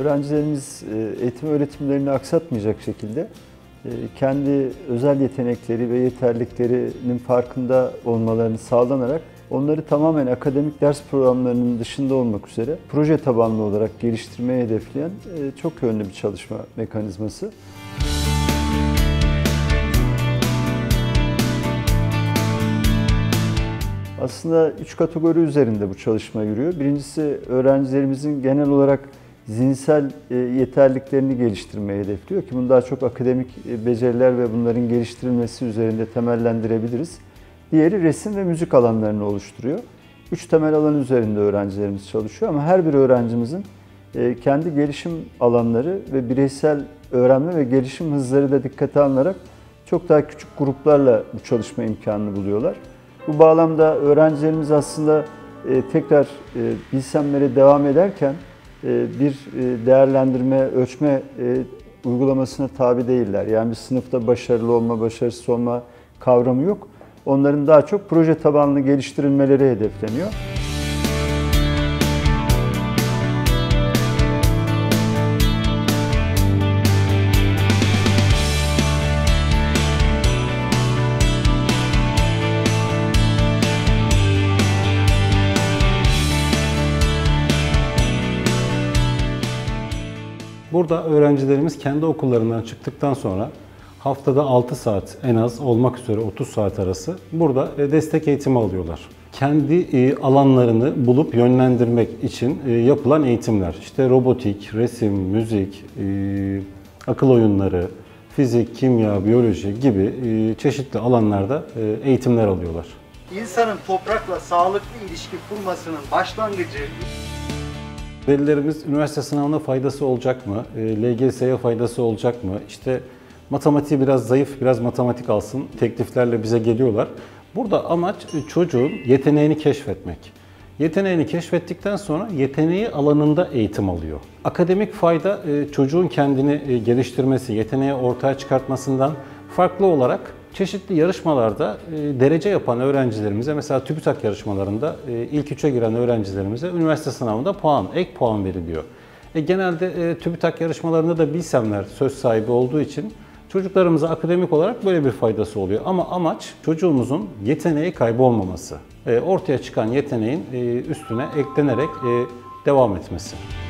öğrencilerimiz eğitim öğretimlerini aksatmayacak şekilde kendi özel yetenekleri ve yeterliliklerinin farkında olmalarını sağlanarak onları tamamen akademik ders programlarının dışında olmak üzere proje tabanlı olarak geliştirmeyi hedefleyen çok yönlü bir çalışma mekanizması. Aslında 3 kategori üzerinde bu çalışma yürüyor. Birincisi öğrencilerimizin genel olarak zihinsel yeterliliklerini geliştirmeyi hedefliyor ki bunu daha çok akademik beceriler ve bunların geliştirilmesi üzerinde temellendirebiliriz. Diğeri resim ve müzik alanlarını oluşturuyor. 3 temel alan üzerinde öğrencilerimiz çalışıyor ama her bir öğrencimizin kendi gelişim alanları ve bireysel öğrenme ve gelişim hızları da dikkate alınarak çok daha küçük gruplarla bu çalışma imkanını buluyorlar. Bu bağlamda öğrencilerimiz aslında tekrar bilsemlere devam ederken bir değerlendirme, ölçme uygulamasına tabi değiller. Yani bir sınıfta başarılı olma, başarısız olma kavramı yok. Onların daha çok proje tabanlı geliştirilmeleri hedefleniyor. Burada öğrencilerimiz kendi okullarından çıktıktan sonra haftada 6 saat en az olmak üzere 30 saat arası burada destek eğitimi alıyorlar. Kendi alanlarını bulup yönlendirmek için yapılan eğitimler. İşte robotik, resim, müzik, akıl oyunları, fizik, kimya, biyoloji gibi çeşitli alanlarda eğitimler alıyorlar. İnsanın toprakla sağlıklı ilişki kurmasının başlangıcı. Velilerimiz üniversite sınavına faydası olacak mı? LGS'ye faydası olacak mı? İşte matematiği biraz zayıf, biraz matematik alsın tekliflerle bize geliyorlar. Burada amaç çocuğun yeteneğini keşfetmek. Yeteneğini keşfettikten sonra yeteneği alanında eğitim alıyor. Akademik fayda çocuğun kendini geliştirmesi, yeteneği ortaya çıkartmasından farklı olarak çeşitli yarışmalarda derece yapan öğrencilerimize, mesela TÜBİTAK yarışmalarında ilk 3'e giren öğrencilerimize üniversite sınavında ek puan veriliyor. Genelde TÜBİTAK yarışmalarında da bilsemler söz sahibi olduğu için çocuklarımıza akademik olarak böyle bir faydası oluyor. Ama amaç çocuğumuzun yeteneği kaybolmaması. Ortaya çıkan yeteneğin üstüne eklenerek devam etmesi.